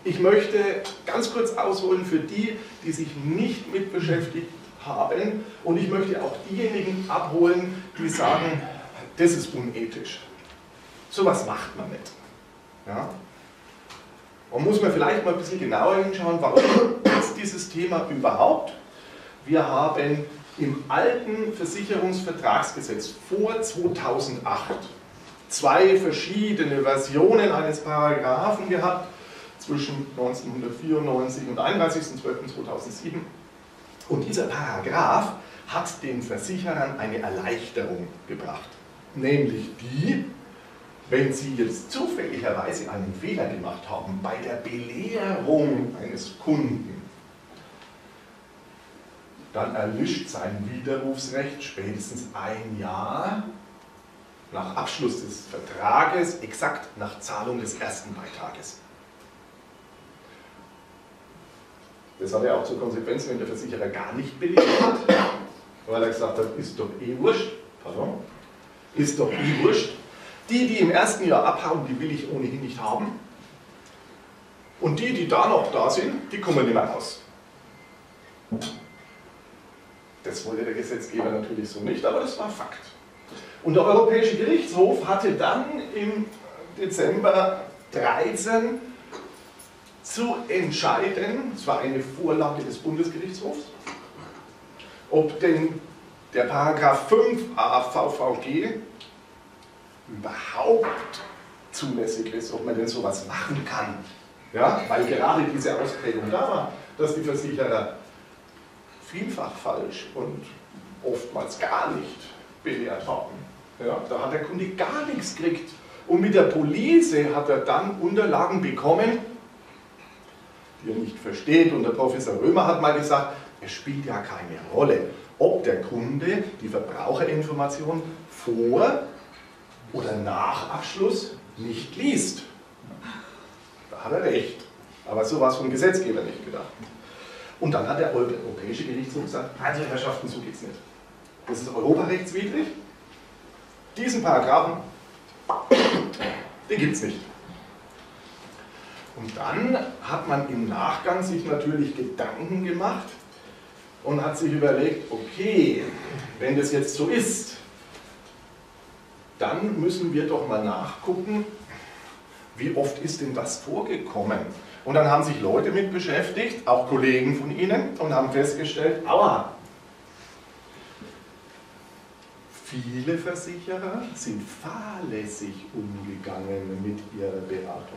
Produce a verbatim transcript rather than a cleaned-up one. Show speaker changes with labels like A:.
A: Ich möchte ganz kurz ausholen für die, die sich nicht mit beschäftigt haben, und ich möchte auch diejenigen abholen, die sagen, das ist unethisch. So was macht man nicht. Ja? Und muss man vielleicht mal ein bisschen genauer hinschauen, warum ist dieses Thema überhaupt? Wir haben im alten Versicherungsvertragsgesetz vor zweitausendacht zwei verschiedene Versionen eines Paragraphen gehabt, zwischen neunzehnhundertvierundneunzig und einunddreißigster zwölfter zweitausendsieben. Und dieser Paragraph hat den Versicherern eine Erleichterung gebracht. Nämlich die, wenn sie jetzt zufälligerweise einen Fehler gemacht haben bei der Belehrung eines Kunden, dann erlischt sein Widerrufsrecht spätestens ein Jahr nach Abschluss des Vertrages, exakt nach Zahlung des ersten Beitrages. Das hat ja auch zur Konsequenz, wenn der Versicherer gar nicht belegt hat, weil er gesagt hat, ist doch eh wurscht, pardon, ist doch eh wurscht. Die, die im ersten Jahr abhauen, die will ich ohnehin nicht haben. Und die, die da noch da sind, die kommen nicht mehr raus. Das wollte der Gesetzgeber natürlich so nicht, aber das war Fakt. Und der Europäische Gerichtshof hatte dann im Dezember dreizehn zu entscheiden, es war eine Vorlage des Bundesgerichtshofs, ob denn der Paragraph fünf a V V G überhaupt zulässig ist, ob man denn sowas machen kann. Ja, weil gerade diese Ausprägung da war, dass die Versicherer vielfach falsch und oftmals gar nicht belehrt haben. Ja, da hat der Kunde gar nichts gekriegt. Und mit der Police hat er dann Unterlagen bekommen, die er nicht versteht. Und der Professor Römer hat mal gesagt, es spielt ja keine Rolle, ob der Kunde die Verbraucherinformation vor oder nach Abschluss nicht liest. Da hat er recht. Aber so war es vom Gesetzgeber nicht gedacht. Und dann hat der Europäische Gerichtshof gesagt, also Herrschaften, so geht es nicht. Das ist europarechtswidrig. Diesen Paragraphen, den gibt es nicht. Und dann hat man im Nachgang sich natürlich Gedanken gemacht und hat sich überlegt, okay, wenn das jetzt so ist, dann müssen wir doch mal nachgucken, wie oft ist denn das vorgekommen. Und dann haben sich Leute mit beschäftigt, auch Kollegen von Ihnen, und haben festgestellt, aua, viele Versicherer sind fahrlässig umgegangen mit ihrer Beratung.